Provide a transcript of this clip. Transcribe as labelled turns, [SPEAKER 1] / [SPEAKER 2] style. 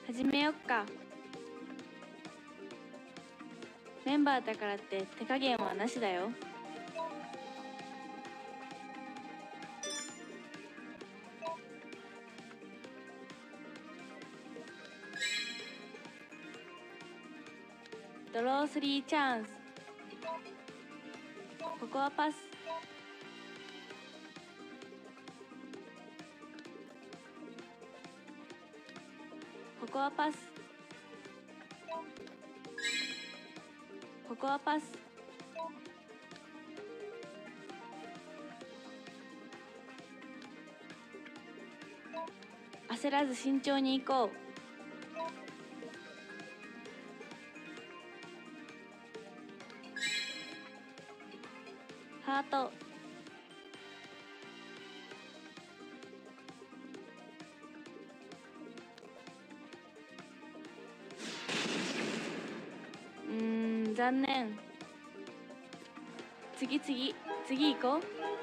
[SPEAKER 1] 始めよっか。メンバーだからって手加減はなしだよ。ドロー3チャンス。ここはパス。ここはパス。ここはパス。焦らず慎重に行こう。ハート。残念。次行こう。